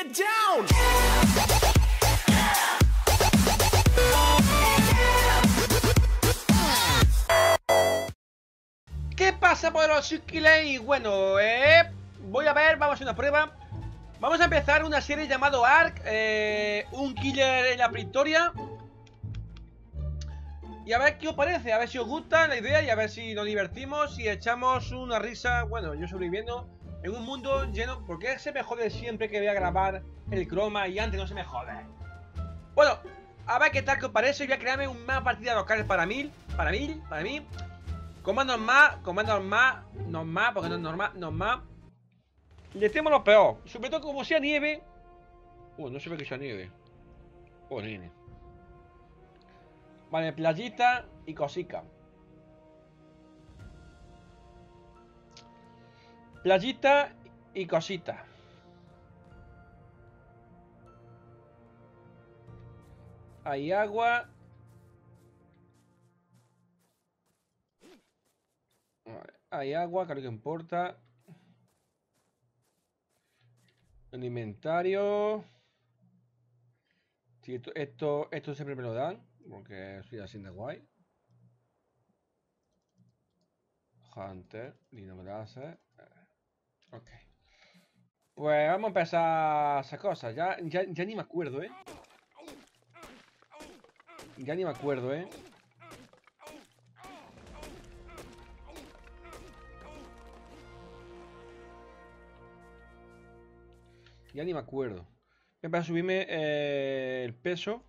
get down. ¿Qué pasa por los chiquiles? Bueno, voy a ver, vamos a hacer una prueba. Vamos a empezar una serie llamado Ark, un killer en la prehistoria. Y a ver qué os parece, a ver si os gusta la idea y a ver si nos divertimos y echamos una risa. Bueno, yo sobreviviendo en un mundo lleno... ¿Por qué se me jode siempre que voy a grabar el croma y antes no se me jode? Bueno, a ver qué tal que os parece. Voy a crearme una partida local para mí. Comandos más, porque no es normal. Le temo lo peor, sobre todo como sea nieve. No se ve que sea nieve. Nene. Vale, playita y cosica. Playita y cosita. Hay agua. Vale, hay agua, creo que importa. El inventario. Sí, esto siempre me lo dan, porque soy así de guay. Hunter, Dino Blaster. Ok. Pues vamos a empezar esas cosas. Ya ni me acuerdo, Ya ni me acuerdo, Ya ni me acuerdo. Voy a subirme el peso.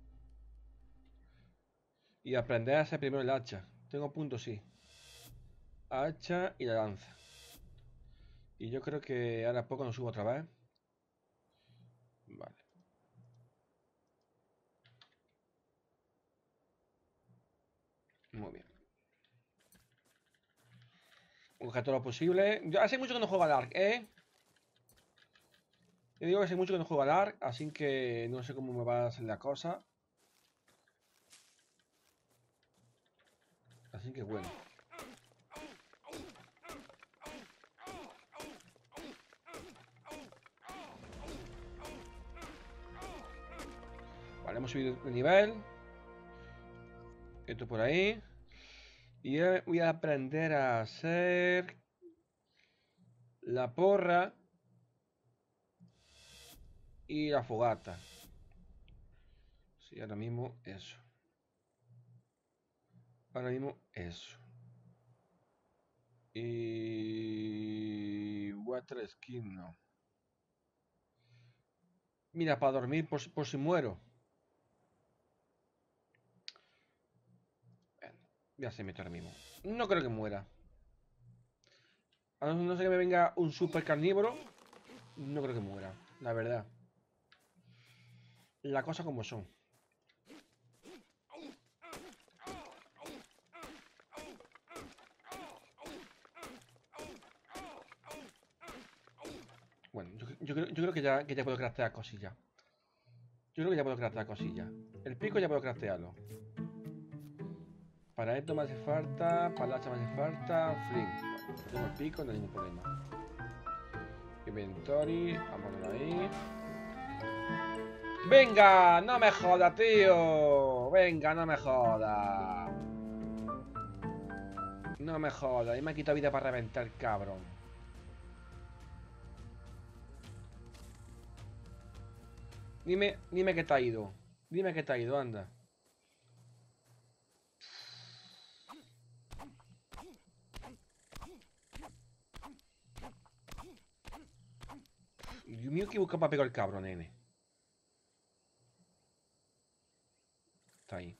Y aprender a hacer primero el hacha. Tengo puntos, sí. Hacha y la lanza. Y yo creo que ahora a poco nos subo otra vez. Vale. Muy bien. Busca todo lo posible. Yo hace mucho que no juego al Ark, Yo digo que hace mucho que no juego al Ark, así que no sé cómo me va a hacer la cosa. Así que bueno. Vale, hemos subido de nivel. Esto por ahí. Y voy a aprender a hacer la porra y la fogata. Sí, ahora mismo eso. Ahora mismo eso. Y... Water Skin no. Mira, para dormir por si muero. Ya se mete ahora mismo. No creo que muera. A no ser que me venga un super carnívoro. No creo que muera, la verdad. La cosa como son. Bueno, yo creo que ya puedo craftear cosillas. Yo creo que ya puedo craftear cosillas. El pico ya puedo craftearlo. Para esto me hace falta. Para el hacha me hace falta. Flint. Bueno, tengo el pico, no hay ningún problema. Inventory. Vámonos ahí. ¡Venga! ¡No me joda, tío! ¡Venga, no me joda! No me joda. Y me ha quitado vida para reventar, cabrón. Dime que te ha ido. Dime que te ha ido, anda. Dios mío, que busca para pegar el cabrón, nene. Está ahí.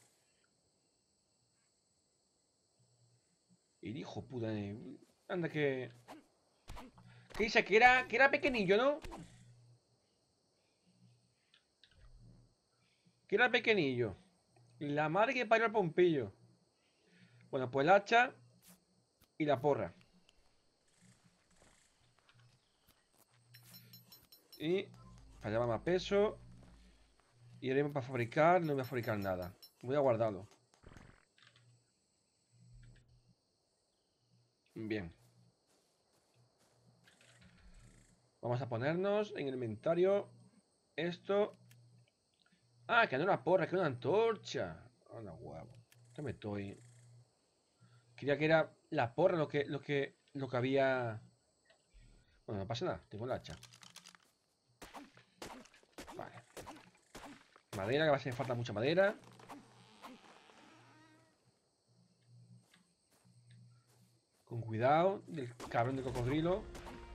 El hijo puta, nene. Anda que... ¿Qué dice? Que era pequeñillo, ¿no? Que era pequeñillo. La madre que parió al pompillo. Bueno, pues el hacha y la porra. Y para llevar más peso. Y ahora para fabricar, no voy a fabricar nada. Voy a guardarlo. Bien. Vamos a ponernos en el inventario esto. Ah, que no una porra, que una antorcha. Anda, huevo. Yo me estoy. Creía que era la porra lo que había. Bueno, no pasa nada, tengo el hacha. Vale. Madera, que va a hacer falta mucha madera. Con cuidado del cabrón de cocodrilo.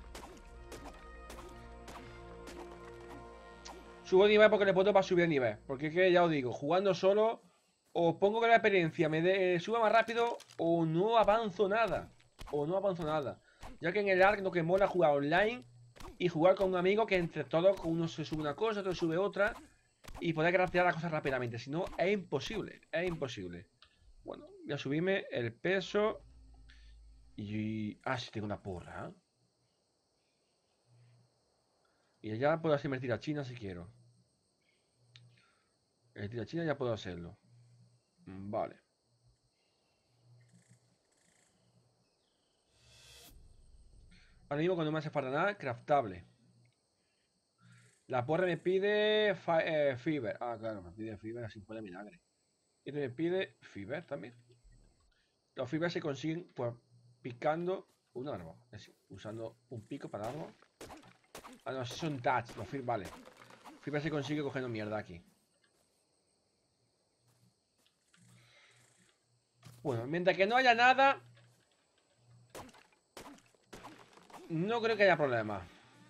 Subo de nivel porque le puedo para subir de nivel. Porque es que ya os digo, jugando solo, os pongo que la experiencia suba más rápido o no avanzo nada. O no avanzo nada. Ya que en el ARK lo que mola es jugar online y jugar con un amigo que entre todos uno se sube una cosa, otro sube otra y poder craftear las cosas rápidamente. Si no, es imposible. Es imposible. Bueno, voy a subirme el peso. Y... Ah, sí, tengo una porra. Y ya puedo hacer invertir a China si quiero. Invertir a China ya puedo hacerlo. Vale. Ahora mismo cuando no me hace falta nada, craftable. La porra me pide Fever. Ah, claro, me pide Fever así puede milagre. Y me pide Fever también. Los Fever se consiguen pues picando un árbol. Es decir, usando un pico para árbol. Ah, no, son touch. Los Fever, vale. Fever se consigue cogiendo mierda aquí. Bueno, mientras que no haya nada, no creo que haya problema.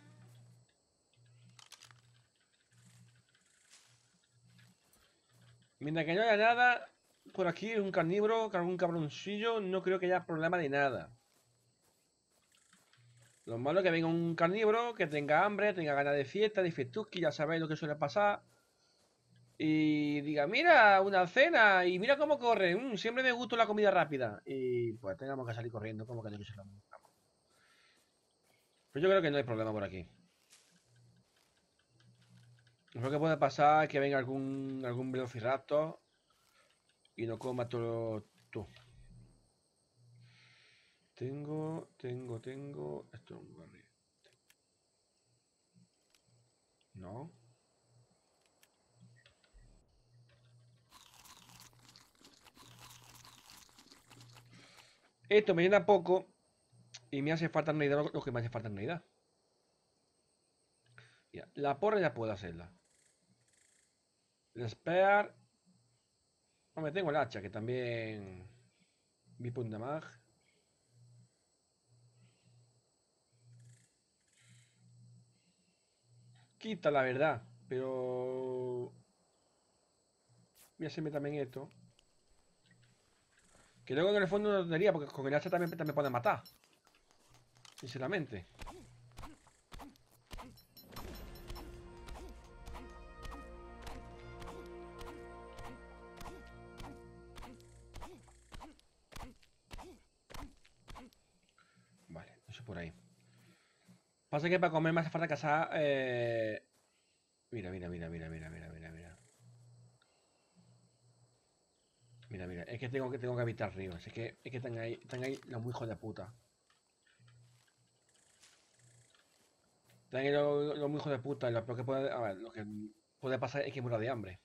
Mientras que no haya nada, por aquí un carnívoro, algún cabroncillo, no creo que haya problema de nada. Lo malo es que venga un carnívoro, que tenga hambre, tenga ganas de fiesta, de fiestuki, ya sabéis lo que suele pasar. Y diga, mira, una cena, y mira cómo corre, siempre me gusta la comida rápida. Y pues tengamos que salir corriendo, como que no quisiéramos. Pero yo creo que no hay problema por aquí. Lo que puede pasar es que venga algún velociraptor y no coma todo. Tengo. Esto es un barril. No. Esto me llena poco y me hace falta en realidad lo que me hace falta en realidad. Ya, la porra ya puedo hacerla. El spare. Hombre, tengo el hacha que también. Mi punta mag. Quita la verdad, pero. Voy a hacerme también esto. Que luego en el fondo no tendría, porque con el hacha también puede matar. Sinceramente. Vale, no sé por ahí. Pasa que para comer me hace falta cazar. Mira. Mira, es que tengo que evitar ríos. Es que están ahí los muy hijos de puta. Están ahí los muy hijos de puta. Y lo peor que puede. A ver, lo que puede pasar es que muera de hambre.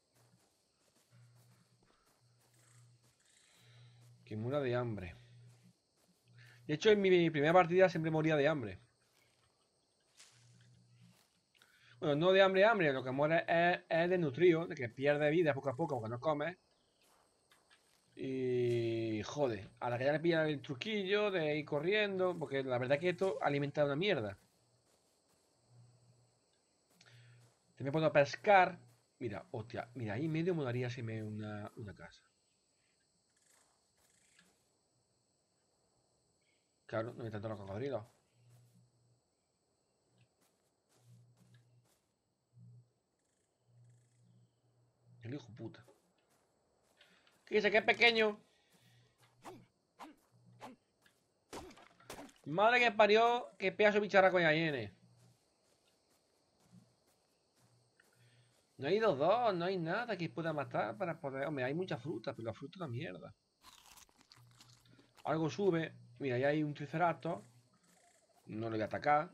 Que muera de hambre. De hecho, en mi primera partida siempre moría de hambre. Bueno, no de hambre, lo que muere es desnutrido, de que pierde vida poco a poco aunque no come. Y joder, a la que ya le pilla el truquillo de ir corriendo, porque la verdad que esto alimenta una mierda. Te me puedo pescar. Mira, hostia, mira, ahí medio molaría si me una casa. Claro, no hay tanto los cocodrilos. El hijo puta. ¿Qué dice que es pequeño? Madre que parió, que pedazo bicharraco ya viene. No hay dos, no hay nada que pueda matar para poder. Hombre, hay mucha fruta, pero la fruta es una mierda. Algo sube. Mira, ahí hay un triceratops. No lo voy a atacar.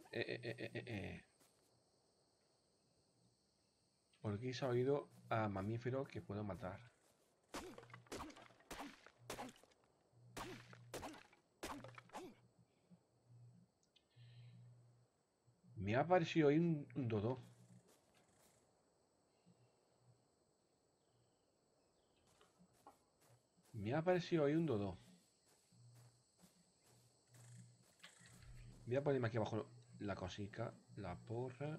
Por aquí se ha oído a mamíferos que puedo matar. Me ha aparecido ahí un dodo. Me ha aparecido ahí un dodo. Voy a ponerme aquí abajo la cosica, la porra.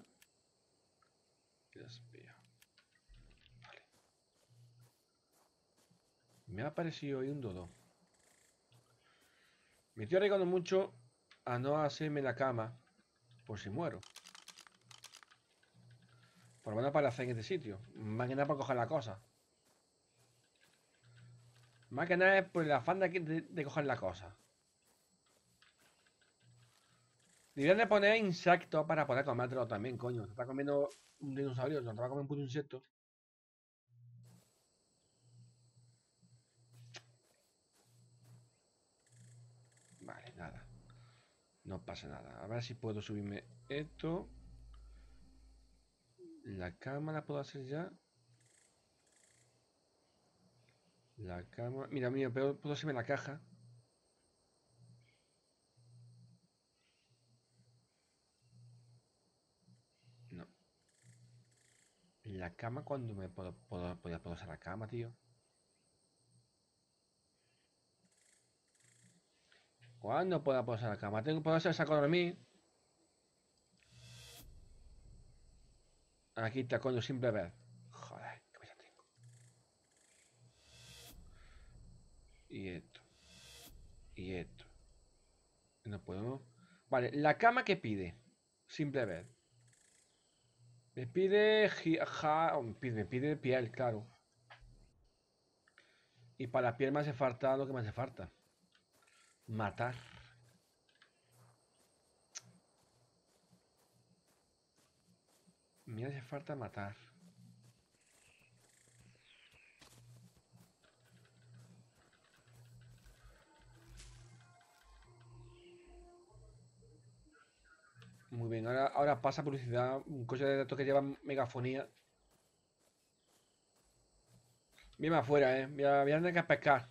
Vale. Me ha aparecido ahí un dodo. Me estoy arriesgando mucho a no hacerme la cama por si muero. Por lo menos para hacer en este sitio. Más que nada para coger la cosa. Más que nada es por el afán de coger la cosa. Deberían de poner insectos para poder comértelo también, coño. Te está comiendo un dinosaurio, no te va a comer un puto insecto. Vale, nada. No pasa nada. A ver si puedo subirme esto. La cama la puedo hacer ya. La cama. Mira, puedo hacerme la caja. No. La cama cuando me puedo hacer la cama, tío. ¿Cuándo puedo hacer la cama? Puedo hacer saco de dormir. Aquí está, coño, simple ver. Joder, qué pesa tengo. Y esto. Y esto. No puedo. Vale, la cama que pide. Simple ver. Me pide. Me pide piel, claro. Y para la piel me hace falta lo que me hace falta. Matar. Me hace falta matar. Muy bien, ahora pasa publicidad. Un coche de datos que lleva megafonía. Viene afuera, voy a tener que pescar.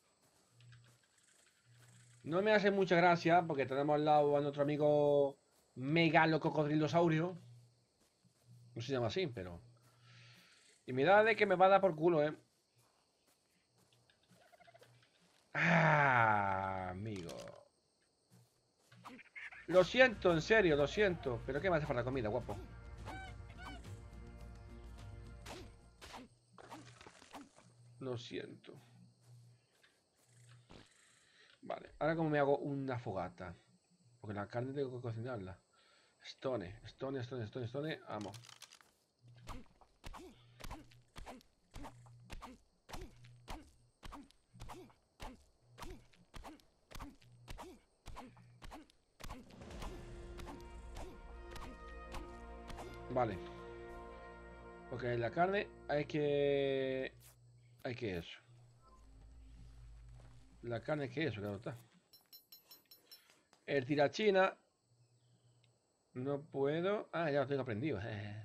No me hace mucha gracia porque tenemos al lado a nuestro amigo Megalo Cocodrilosaurio. No se llama así, pero. Y me da de que me va a dar por culo, Ah, amigo. Lo siento, en serio, lo siento. ¿Pero qué me hace falta comida, guapo? Lo siento. Vale, ahora como me hago una fogata. Porque la carne tengo que cocinarla. Stone, amo. Vale. Ok, la carne hay que... Hay que eso. La carne hay que eso, claro está. El tirachina. No puedo... Ah, ya lo tengo aprendido.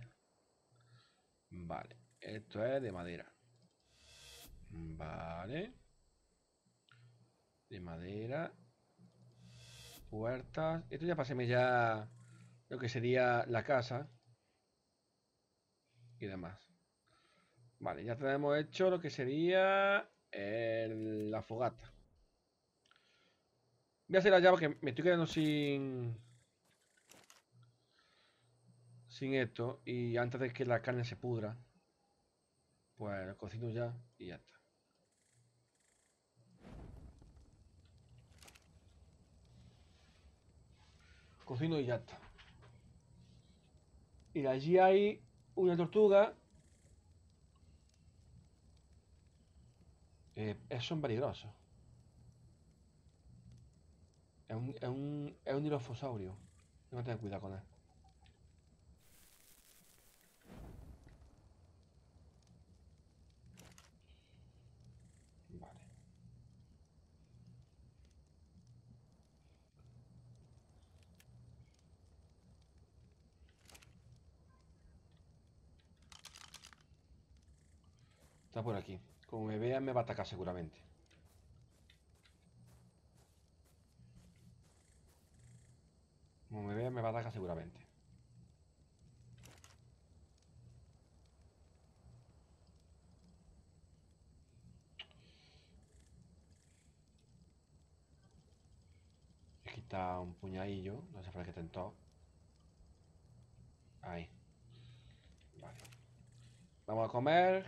Vale. Esto es de madera. Vale. De madera. Puertas. Esto ya paséme ya lo que sería la casa. Y demás. Vale, ya tenemos hecho lo que sería la fogata. Voy a hacer allá porque me estoy quedando sin esto. Y antes de que la carne se pudra, pues lo cocino ya y ya está. Cocino y ya está. Y allí hay una tortuga. Son peligrosos. Es un dilofosaurio. Tengo que tener cuidado con él. Vale. Está por aquí. Como me vea me va a atacar seguramente. Como me vea me va a atacar seguramente. He quitado un puñadillo. No sé para qué tentó. Ahí. Vale. Vamos a comer.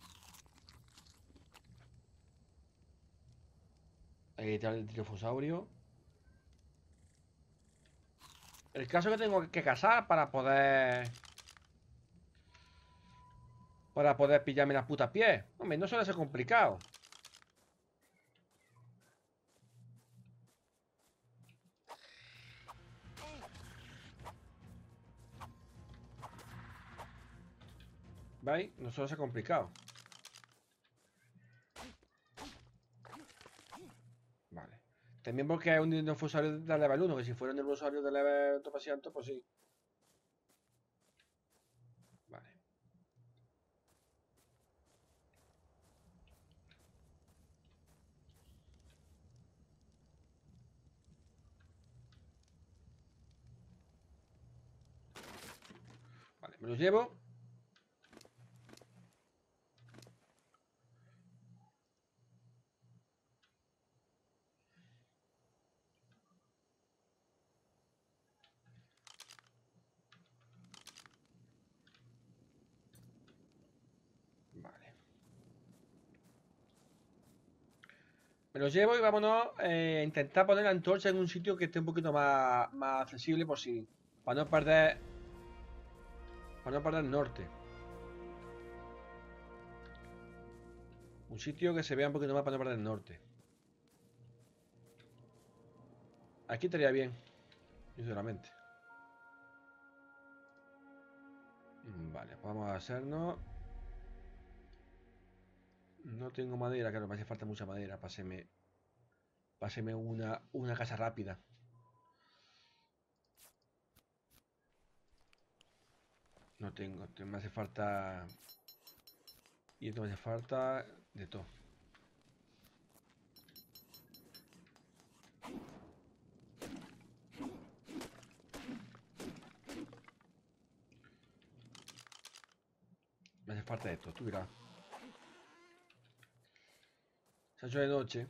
Hay que quitar el tirofosaurio. El caso que tengo que cazar para poder... Para poder pillarme las putas pies. Hombre, no suele ser complicado. ¿Veis? No suele ser complicado. Vale. También porque es un dinosaurio de level 1, que si fuera un dinosaurio de level 200, pues sí. Vale. Vale, me los llevo. Vale. Me los llevo y vámonos a intentar poner la antorcha en un sitio que esté un poquito más accesible por si... Para no perder... Para no perder el norte. Un sitio que se vea un poquito más para no perder el norte. Aquí estaría bien, sinceramente. Vale, pues vamos a hacernos... No tengo madera, claro, me hace falta mucha madera. Páseme una casa rápida. No tengo, me hace falta... Y esto me hace falta de todo. Me hace falta de esto, tú verás. Se ha hecho de noche.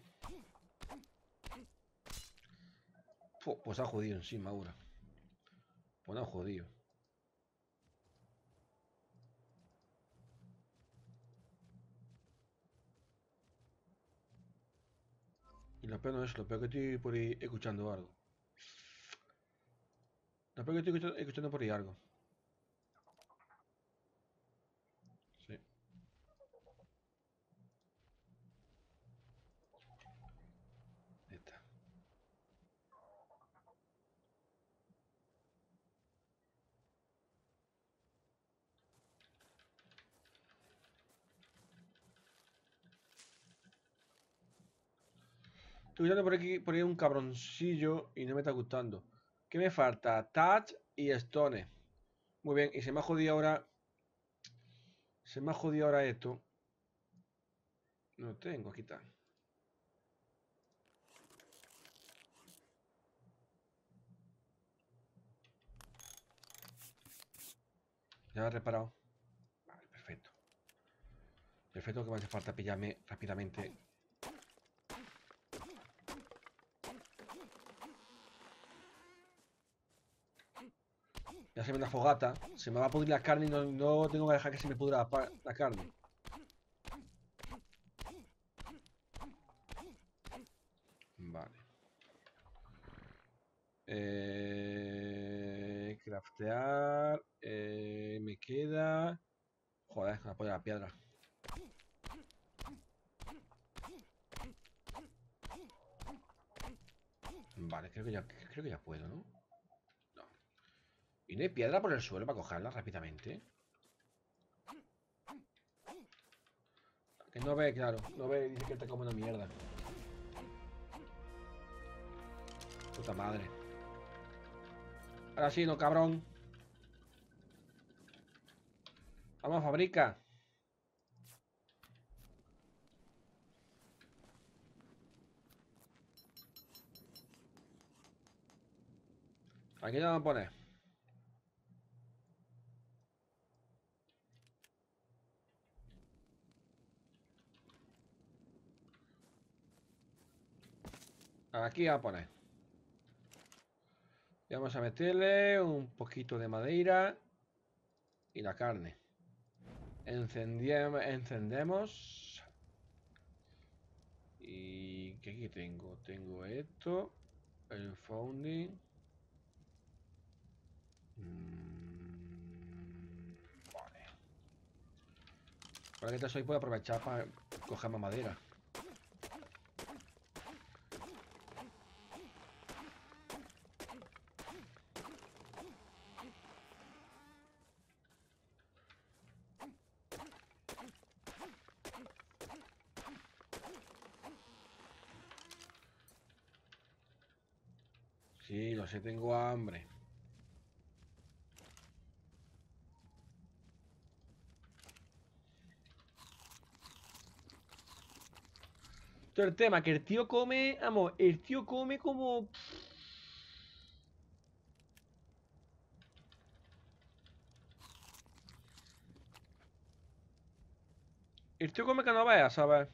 Pues ha jodido encima ahora. Pues no ha jodido. Y lo peor no es, lo peor que estoy por ahí escuchando algo. Lo peor que estoy escuchando por ahí algo. Sí. Ahí está. Estoy escuchando por ahí un cabroncillo y no me está gustando. ¿Qué me falta? Touch y Stone. Muy bien, y se me ha jodido ahora. Se me ha jodido ahora esto. No tengo, aquí está. Ya lo he reparado. Vale, perfecto. Perfecto, que me hace falta pillarme rápidamente. Ya se me da fogata. Se me va a pudrir la carne y no tengo que dejar que se me pudra la carne. Vale. Craftear. Me queda... Joder, me apoya la piedra. Vale, creo que ya puedo, ¿no? No. ¿Y no hay piedra por el suelo para cogerla rápidamente? Que no ve, claro. No ve, dice que te come una mierda. Puta madre. Ahora sí, no, cabrón. Vamos, fabrica. Aquí lo vamos a poner. Aquí vamos a poner. Y vamos a meterle un poquito de madera y la carne. Encendemos. ¿Y qué aquí tengo? Tengo esto. El founding. Vale. Ahora que te soy puedo aprovechar para coger más madera. Sí, lo sé, tengo hambre. Todo el tema, que el tío come, vamos, el tío come como... El tío come que no vea, ¿sabes?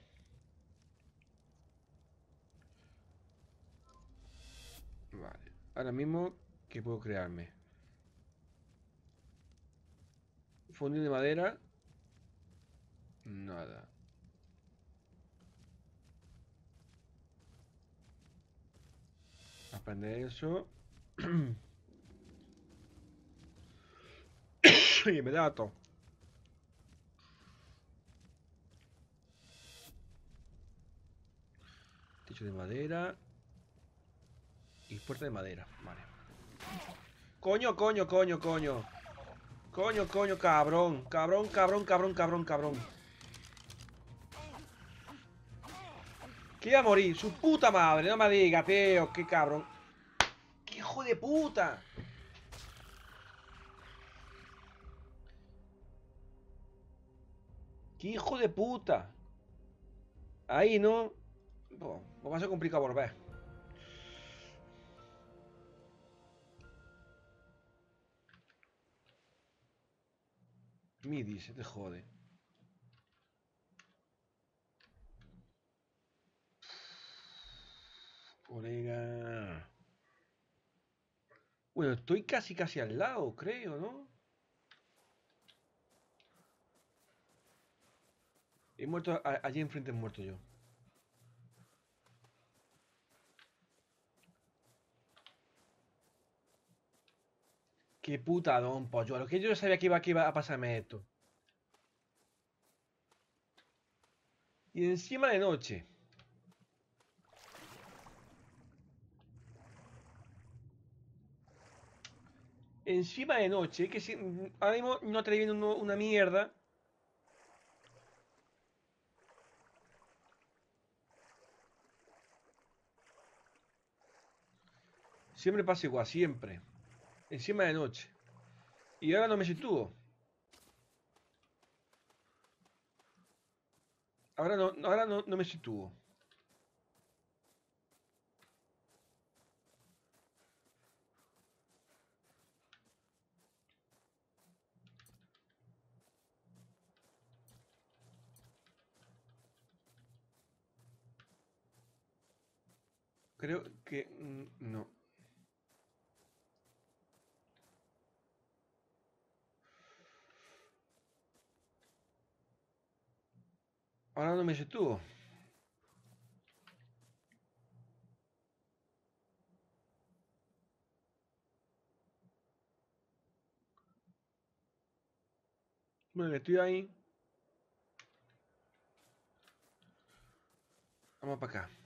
Vale, ahora mismo, ¿qué puedo crearme? Fondo de madera. Nada. Aprender eso. Y me da todo. Techo de madera. Y puerta de madera. Vale. Coño, coño, coño, coño. Coño, coño, cabrón. Cabrón, cabrón, cabrón, cabrón, cabrón. Que iba a morir. Su puta madre. No me diga, tío. Qué cabrón. ¡Qué hijo de puta! ¡Qué hijo de puta! Ahí, ¿no? Pues va a ser complicado volver. Midi, se te jode. Colega. Bueno, estoy casi al lado, creo, ¿no? He muerto, allí enfrente he muerto yo. Qué puta don pollo. A lo que yo no sabía que iba a pasarme esto. Y encima de noche. Encima de noche. Que si, ahora mismo no te viene una mierda. Siempre pasa igual, siempre. Encima de noche. Y ahora no me sitúo. Ahora no me sitúo. Creo que... no. Ahora no me sitúo. Bueno, estoy ahí. Vamos para acá.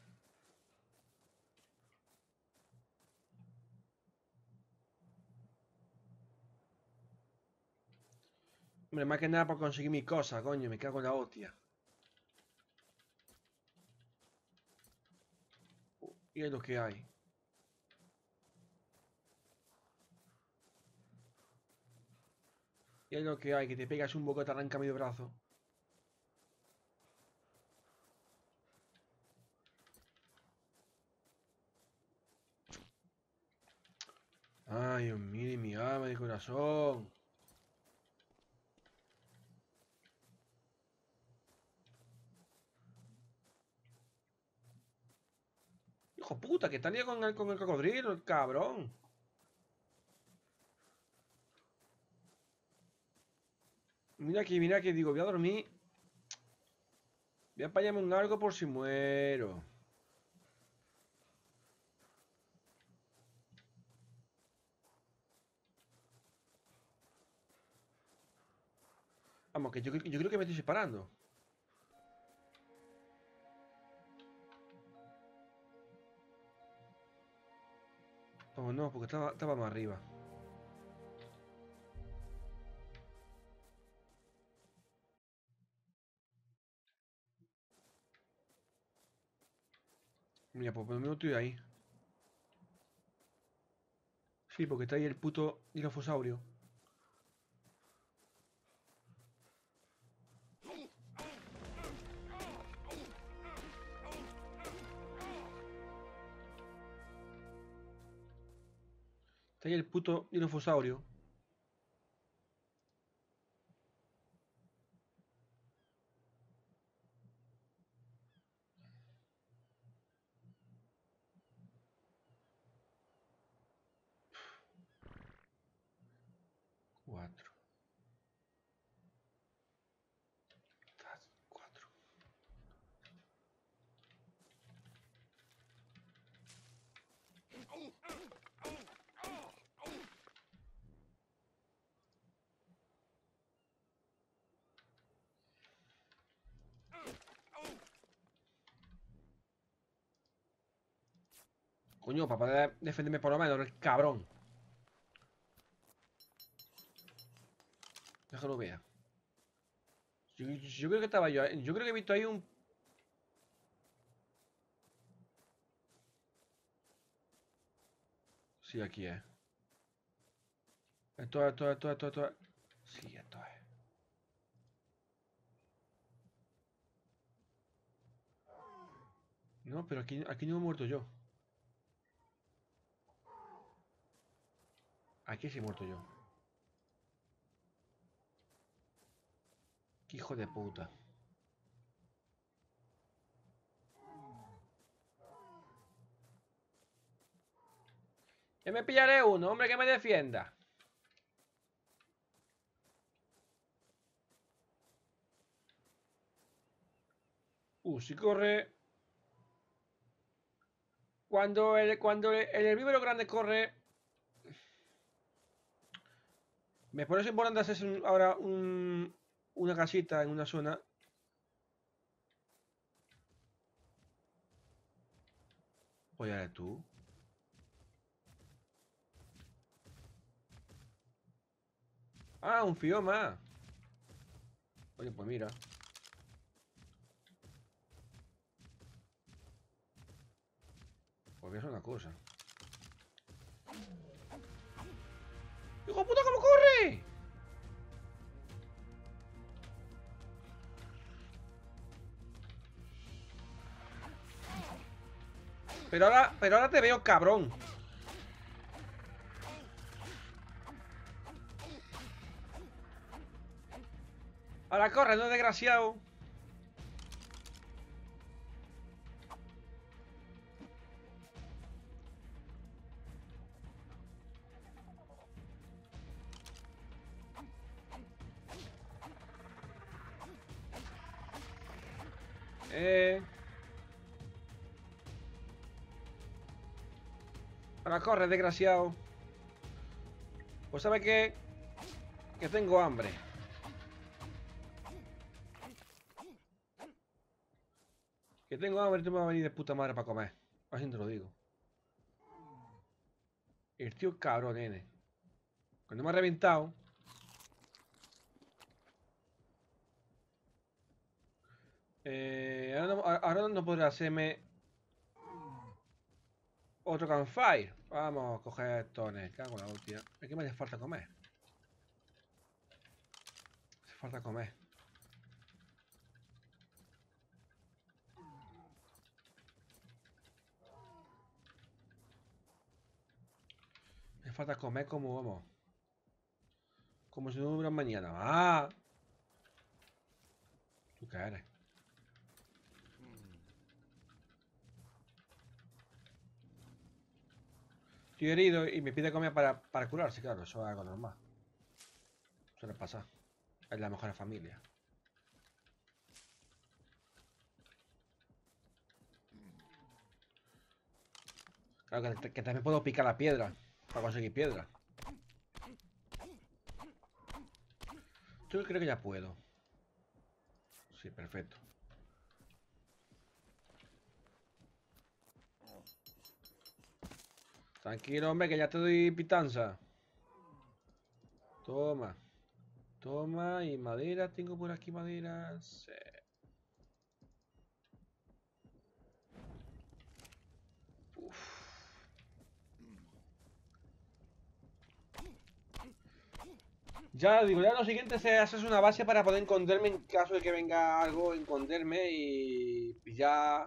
Hombre, más que nada por conseguir mi cosa, coño. Me cago en la hostia. Y es lo que hay. Y es lo que hay. Que te pegas un boco, te arranca medio brazo. Ay, Ay, Dios mío, mi alma, mi corazón. Hijo puta, que está liado con el cocodrilo, el cabrón. Mira aquí, digo, voy a dormir. Voy a apañarme un algo por si muero. Vamos, que yo creo que me estoy separando. Vamos, no, porque estaba más arriba. Mira, pues por lo menos estoy ahí. Sí, porque está ahí el puto dilofosaurio. Está ahí el puto dilofosaurio. Cuatro. Cuatro. Coño, para poder defenderme por lo menos, el cabrón. Déjalo vea. Yo creo que estaba yo. Yo creo que he visto ahí un. Sí, aquí es. Esto. Sí, esto es. No, pero aquí no he muerto yo. Aquí sí he muerto yo. Qué hijo de puta. Ya me pillaré uno, hombre, que me defienda. Si corre. Cuando el herbívoro grande corre. Me parece importante hacerse ahora una casita en una zona. Pues ya eres tú. Ah, un fioma. Oye, pues mira. Pues voy a hacer una cosa. ¡Hijo de puta, cómo corre! Pero ahora te veo, cabrón. Ahora corre, no desgraciado. Ahora corre, desgraciado. Pues ¿sabe qué? Que tengo hambre. Que tengo hambre y tú me vas a venir de puta madre para comer. Así te lo digo. El tío cabrón, nene. Cuando me ha reventado. Ahora no podrá hacerme otro campfire. Vamos a coger tones. Cago en la hostia. Es que me hace falta comer. Hace falta comer. Me hace falta comer como, vamos. Como si no hubiera mañana. ¡Ah! ¿Tú qué eres? Estoy herido y me pide comer para curarse, claro, eso es algo normal. Suele pasar. Es la mejor familia. Claro que también puedo picar la piedra para conseguir piedra. Yo creo que ya puedo. Sí, perfecto. Tranquilo, hombre, que ya te doy pitanza. Toma. Toma, y madera. Tengo por aquí madera. Sí. Uf. Ya, digo, ya lo siguiente es hacer una base para poder esconderme en caso de que venga algo, esconderme y pillar...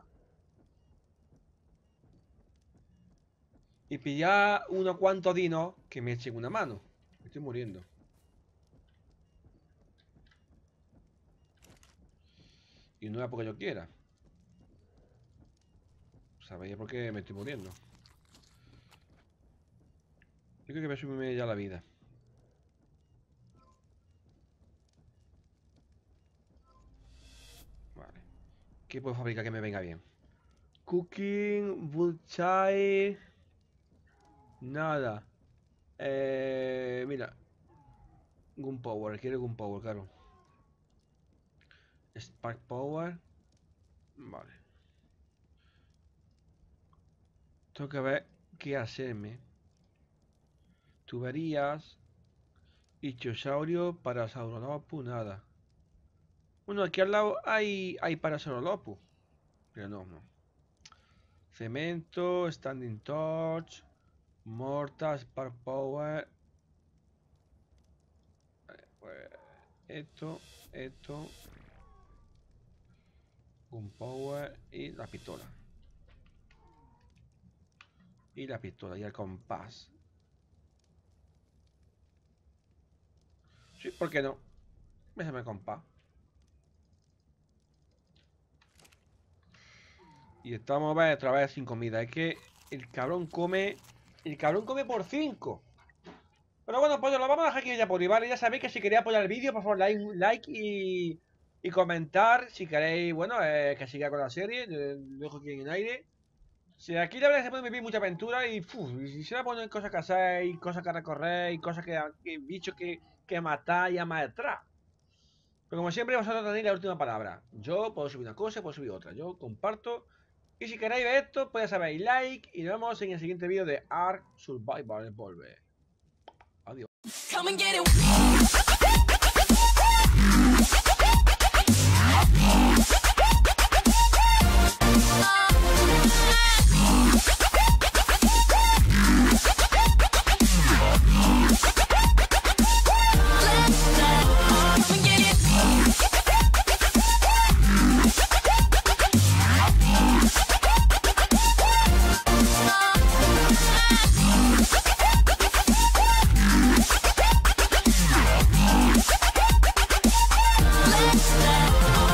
Y pillar unos cuantos dinos que me echen una mano. Me estoy muriendo. Y no es porque yo quiera. Sabéis por qué me estoy muriendo. Yo creo que voy a subirme ya la vida. Vale. ¿Qué puedo fabricar que me venga bien? Cooking, bullseye. Nada. Mira. Gunpowder, quiero Gunpowder, claro. Spark Power. Vale. Tengo que ver qué hacerme. Tuberías. Ichthyosaurus, Parasaurolophus, nada. Bueno, aquí al lado hay Parasaurolophus. Pero no. Cemento, Standing Torch, Mortar, Spark Power. Vale, pues esto. Gunpowder y la pistola. Y el compás. Sí, ¿por qué no? Déjame el compás. Y estamos otra vez sin comida. Es que el cabrón come. El cabrón come por 5. Pero bueno, pues lo vamos a dejar aquí ya por hoy, ¿vale? Ya sabéis que si queréis apoyar el vídeo, por favor, like y comentar. Si queréis, bueno, que siga con la serie. Lo dejo aquí en el aire. Si aquí la verdad es que se puede vivir mucha aventura y si se va a poner cosas que hacer, y cosas que recorrer, y cosas que bichos que matar y amaltrar. Pero como siempre, vosotros tenéis la última palabra. Yo puedo subir una cosa, puedo subir otra. Yo comparto. Y si queréis ver esto, pues ya sabéis, like. Y nos vemos en el siguiente vídeo de Ark Survival Evolved. Adiós. Let's go.